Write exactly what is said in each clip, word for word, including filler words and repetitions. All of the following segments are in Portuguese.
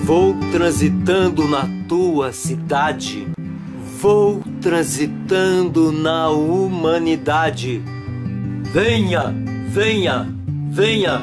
Vou transitando na tua cidade, vou transitando na humanidade. Venha, venha, venha.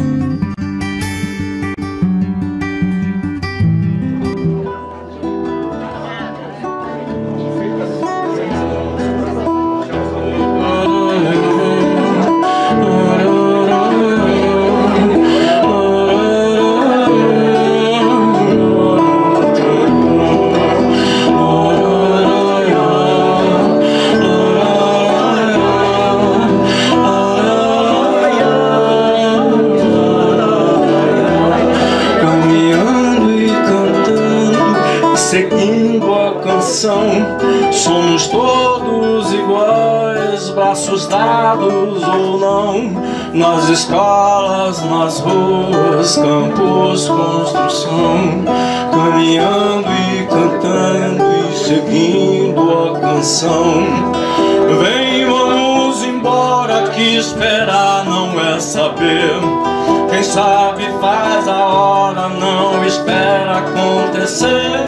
Seguindo a canção, somos todos iguais, braços dados ou não, nas escolas, nas ruas, campos, construção, caminhando e cantando e seguindo a canção. Vem, vamos embora, que esperar não é saber. Quem sabe faz a hora, não espera acontecer.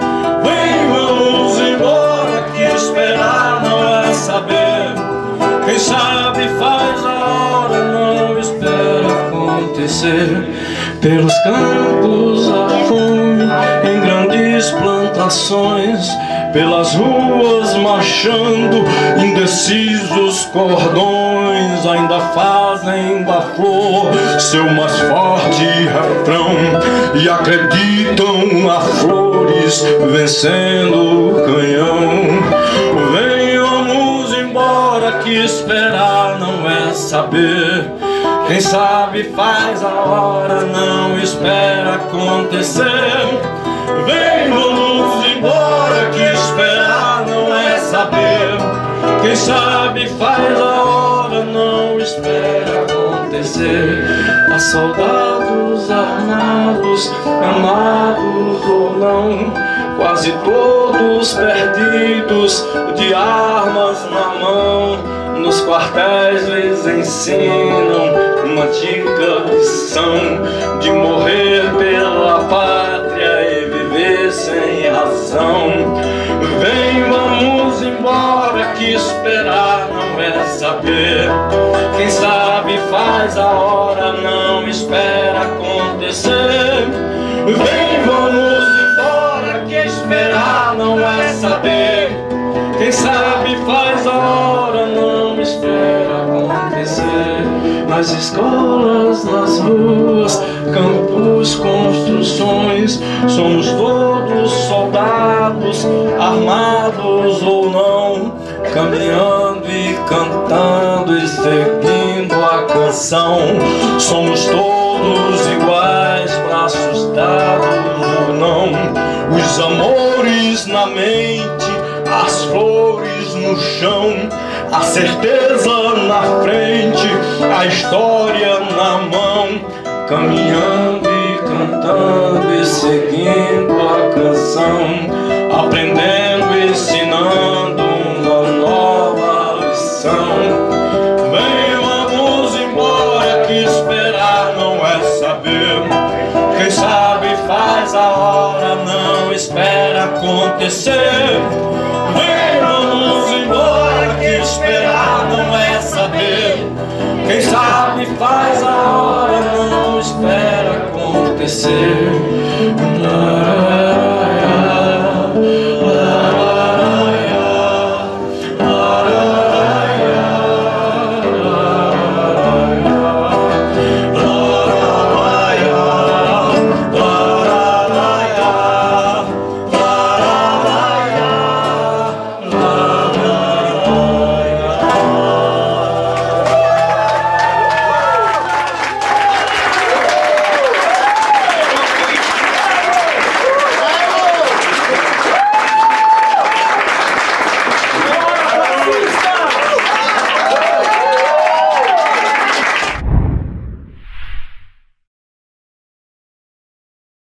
Vem, vamos embora, que esperar não é saber. Quem sabe faz a hora, não espera acontecer. Pelos campos a fome, em grandes plantações, pelas ruas marchando, indecisos cordões, ainda fazem da flor seu mais forte refrão e acreditam a flores vencendo o canhão. Venhamos embora, que esperar não é saber. Quem sabe faz a hora, não espera acontecer. Venhamos embora, que esperar não é saber. Quem sabe faz a hora, não espera acontecer. Há soldados armados, amados ou não, quase todos perdidos, de armas na mão. Nos quartéis lhes ensinam uma antiga lição de morrer pela pátria e viver sem razão. Vem, vamos embora, que esperar não é saber. Quem sabe faz a hora, não espera acontecer. Vem, vamos embora, que esperar não é saber. Quem sabe faz a hora, não espera acontecer. Nas escolas, nas ruas, campos, construções, somos todos soldados, armados ou não, caminhando e cantando e seguindo a canção. Somos todos iguais, braços dados ou não, os amores na mente, as flores no chão, a certeza na frente, a história na mão, caminhando e cantando e seguindo a canção, aprendendo e ensinando uma nova lição. Vem, vamos embora, que esperar não é saber. Quem sabe faz a hora, não espera acontecer. Vem, vamos embora, que esperar não é saber. Quem sabe faz a hora, não espera acontecer.